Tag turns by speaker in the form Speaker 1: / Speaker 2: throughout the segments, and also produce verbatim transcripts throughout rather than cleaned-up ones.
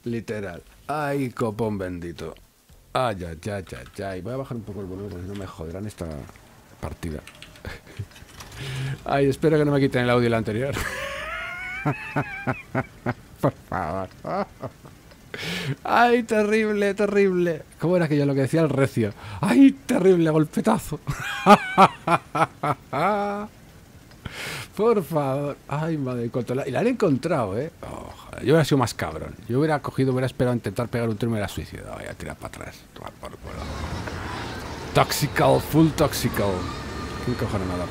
Speaker 1: Literal. Ay, copón bendito. Ay, ay, ay, ay, ay. Voy a bajar un poco el volumen porque si no me joderán esta partida. Ay, espero que no me quiten el audio del anterior. Por favor. Ay, terrible, terrible. ¿Cómo era aquello lo que decía el recio? Ay, terrible golpetazo. Por favor. Ay, madre. Y la han encontrado, ¿eh? Oh, yo hubiera sido más cabrón. Yo hubiera cogido, hubiera esperado a intentar pegar un tiro y me hubiera suicidado. Voy a tirar para atrás. Tomar por culo. Toxical, full toxical. ¿Quién cojones me ha dado?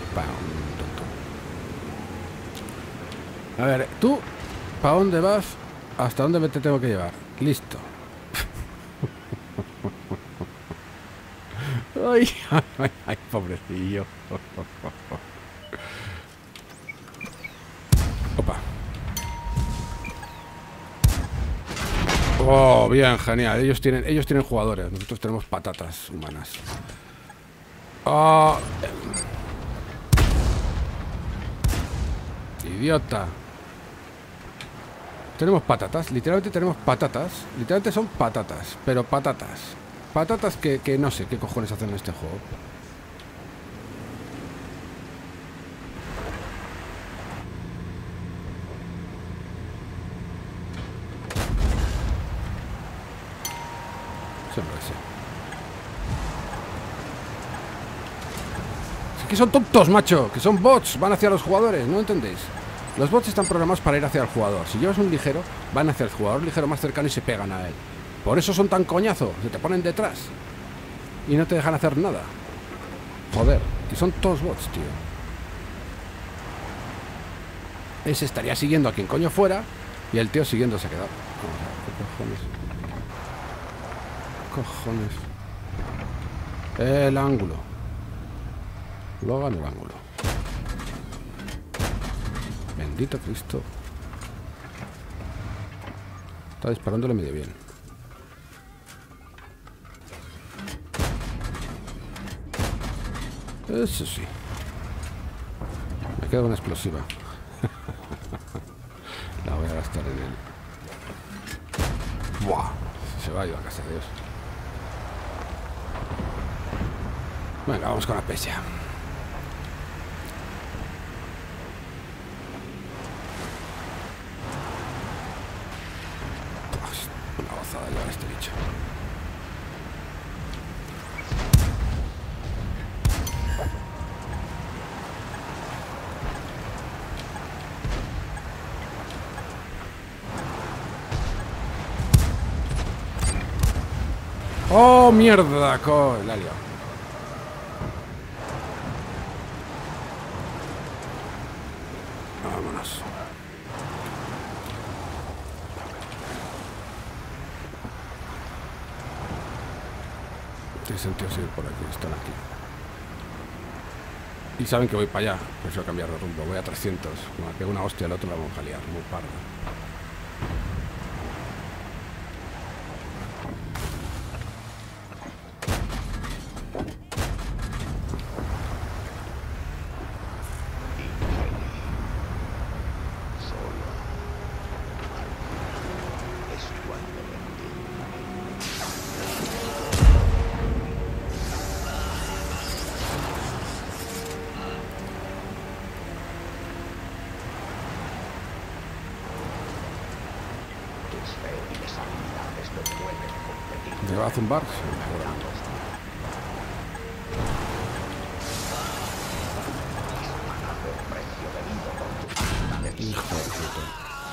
Speaker 1: A ver, tú, ¿para dónde vas? ¿Hasta dónde me te tengo que llevar? Listo. Ay, ay, ay, pobrecillo. Opa. Oh, bien, genial. Ellos tienen, ellos tienen jugadores. Nosotros tenemos patatas humanas. Oh. Idiota. Tenemos patatas, literalmente tenemos patatas. Literalmente son patatas, pero patatas. Patatas que, que no sé qué cojones hacen en este juego. Siempre sé. Es que son tontos, macho. Que son bots, van hacia los jugadores, ¿no entendéis? Los bots están programados para ir hacia el jugador. Si llevas un ligero, van hacia el jugador ligero más cercano y se pegan a él. Por eso son tan coñazo. Se te ponen detrás y no te dejan hacer nada. Joder, y son todos bots, tío. Ese estaría siguiendo a quien coño fuera y el tío siguiendo se ha quedado. ¿Qué cojones? Cojones. El ángulo. Luego en el ángulo. Bendito Cristo. Está disparándole medio bien. Eso sí. Me queda una explosiva. La voy a gastar en él. Buah. Se va a ir a casa de Dios. Venga, vamos con la pecha. Una gozada llevar este bicho. ¡Oh, mierda! Co la he liado. Vámonos. Tiene sentido seguir por aquí. Están aquí. Y saben que voy para allá. Prefiero cambiar de rumbo. Voy a trescientos. Como me pego una hostia al otro la vamos a liar. Muy pardo. ¿Me va a zumbar? Sí, hijo de puta.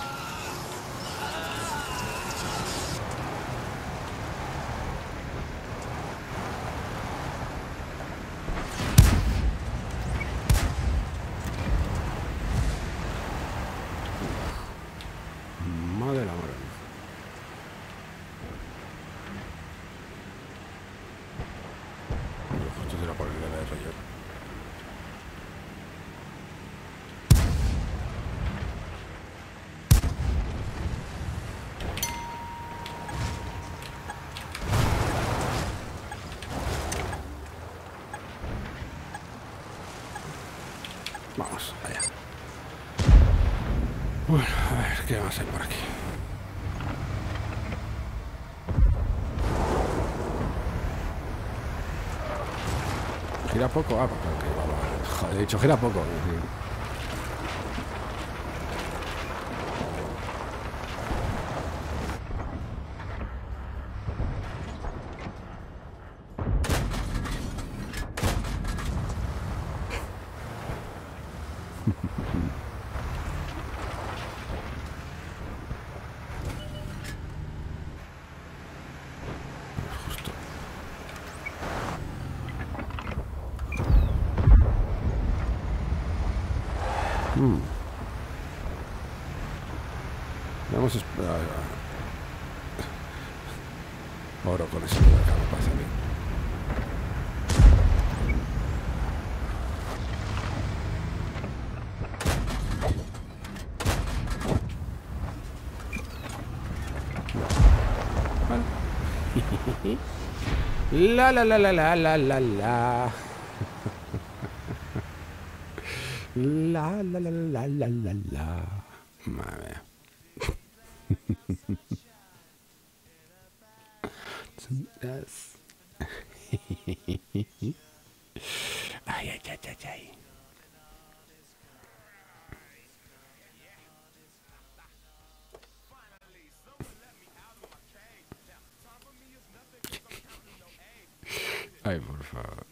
Speaker 1: Madre de la madre. Esto será por el de rollo. Vamos, allá. Bueno, a ver, ¿qué más hay por aquí? gira poco. Ah, pues claro que va, va. Joder, he dicho gira poco. Justo. Hmm. Vamos a esperar. Oro con ese lugar que me pasa a mí. La la la la la la la la. La la la la la la la. Madre mía. Yes. Ay, ay, ay, ay, ay. Ay, por favor.